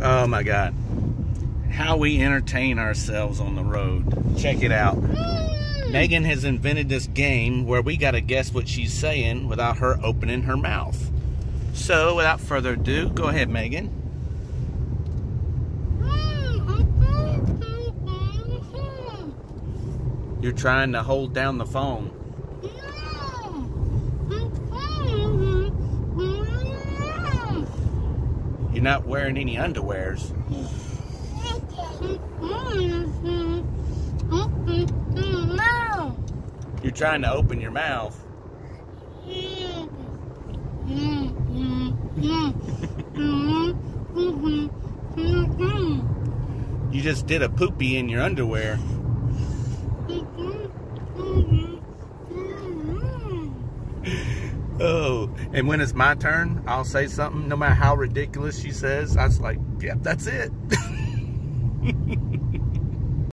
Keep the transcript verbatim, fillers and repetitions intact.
Oh my God. How we entertain ourselves on the road. Check it out. Megan has invented this game where we gotta guess what she's saying without her opening her mouth. So, without further ado, go ahead, Megan. You're trying to hold down the phone. You're not wearing any underwears. You're trying to open your mouth. You just did a poopy in your underwear. Oh, and when it's my turn, I'll say something, no matter how ridiculous she says. I was like, yep, that's it.